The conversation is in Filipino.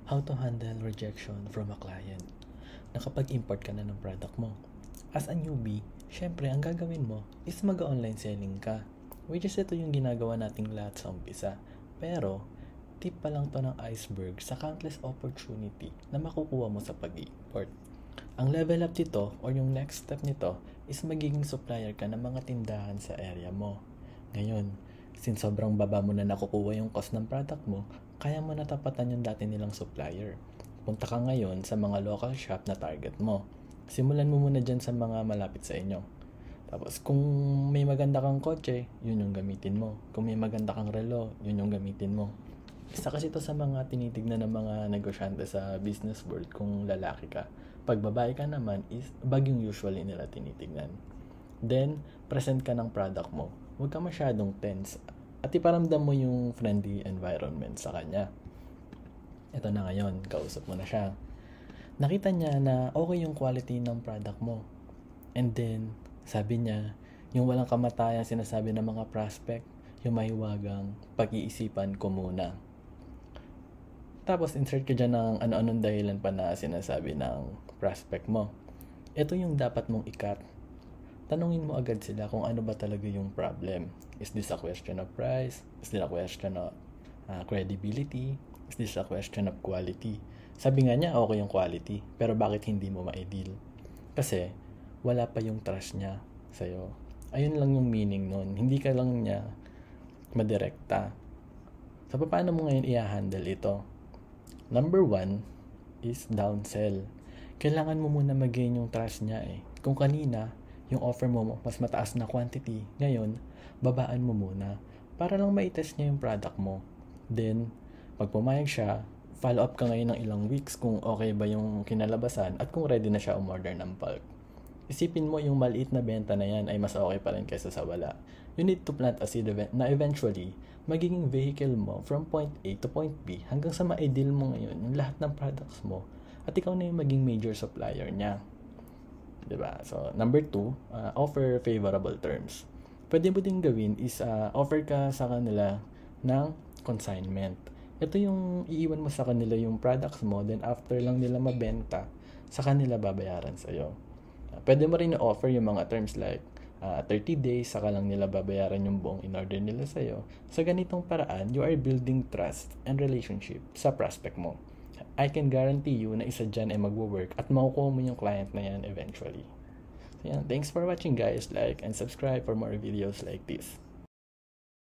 How to handle rejection from a client na kapag import ka na ng product mo. As a newbie, syempre ang gagawin mo is mag-online selling ka. Which is ito yung ginagawa nating lahat sa umpisa. Pero, tip pa lang to ng iceberg sa countless opportunity na makukuha mo sa pag-import. Ang level up dito or yung next step nito is magiging supplier ka ng mga tindahan sa area mo. Ngayon, since sobrang baba mo na nakukuha yung cost ng product mo, kaya mo natapatan yung dati nilang supplier. Punta ka ngayon sa mga local shop na target mo. Simulan mo muna dyan sa mga malapit sa inyo. Tapos kung may maganda kang kotse, yun yung gamitin mo. Kung may maganda kang relo, yun yung gamitin mo. Isa kasi ito sa mga tinitignan ng mga negosyante sa business world kung lalaki ka. Pag babae ka naman, is bag yung usually nila tinitignan. Then, present ka ng product mo. Huwag ka masyadong tense. At iparamdam mo yung friendly environment sa kanya. Ito na ngayon, kausap mo na siya. Nakita niya na okay yung quality ng product mo. And then, sabi niya, yung walang kamatayan sinasabi ng mga prospect, yung mahiwagang pag-iisipan ko muna. Tapos, insert ka dyan ng ano-anong dahilan pa na sinasabi ng prospect mo. Ito yung dapat mong ikat. Tanungin mo agad sila kung ano ba talaga yung problem. Is this a question of price? Is this a question of credibility? Is this a question of quality? Sabi nga niya, okay yung quality. Pero bakit hindi mo ma-deal? Kasi, wala pa yung trust niya sa'yo. Ayun lang yung meaning nun. Hindi ka lang niya madirekta. So, paano mo ngayon i-handle ito? Number 1 is downsell. Kailangan mo muna mag-gain yung trust niya eh. Kung kanina, yung offer mo mas mataas na quantity, ngayon, babaan mo muna para lang maitest niya yung product mo. Then, pag pumayag siya, follow up ka ngayon ng ilang weeks kung okay ba yung kinalabasan at kung ready na siya umorder ng bulk. Isipin mo yung maliit na benta na yan ay mas okay pa rin kaysa sa wala. You need to plant a seed na eventually, magiging vehicle mo from point A to point B hanggang sa ma-deal mo ngayon yung lahat ng products mo at ikaw na yung maging major supplier niya. Diba? So, number 2, offer favorable terms. Pwede mo din gawin is offer ka sa kanila ng consignment. Ito yung iiwan mo sa kanila yung products mo, then after lang nila mabenta, sa kanila babayaran sa'yo. Pwede mo rin i-offer yung mga terms like 30 days, saka lang nila babayaran yung buong in-order nila sa'yo. Sa ganitong paraan, you are building trust and relationship sa prospect mo. I can guarantee you na isa dyan ay magwo-work at makukuha mo yung client na yan eventually. So yan, thanks for watching guys. Like and subscribe for more videos like this.